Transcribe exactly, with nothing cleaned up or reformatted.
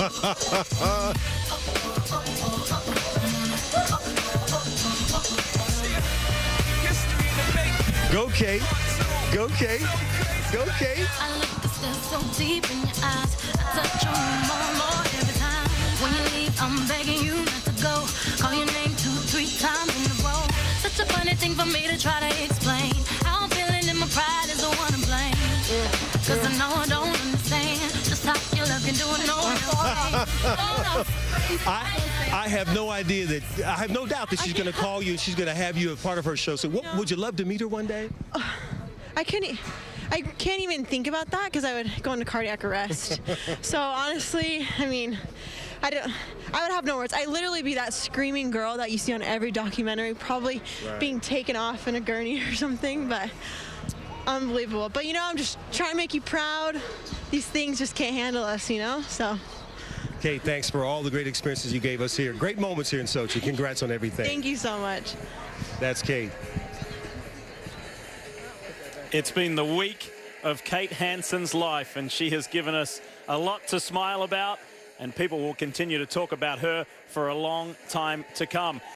Go, Kate. Go, Kate. Go, Kate. I look the stairs so deep in your eyes. I touch you more and more every time. When you leave, I'm begging you not to go. Call your name two, three times in a row. Such a funny thing for me to try to explain. How I'm feeling and my pride is the one to blame. Cause I know I don't understand just how your love can do it. No, no, I, I have no idea that, I have no doubt that she's going to call you and she's going to have you a part of her show. So what, would you love to meet her one day? Uh, I couldn't, I can't even think about that because I would go into cardiac arrest. So honestly, I mean, I don't, I would have no words. I'd literally be that screaming girl that you see on every documentary, probably right. being taken off in a gurney or something, but unbelievable. But you know, I'm just trying to make you proud. These things just can't handle us, you know, so. Kate, thanks for all the great experiences you gave us here. Great moments here in Sochi. Congrats on everything. Thank you so much. That's Kate. It's been the week of Kate Hansen's life, and she has given us a lot to smile about, and people will continue to talk about her for a long time to come.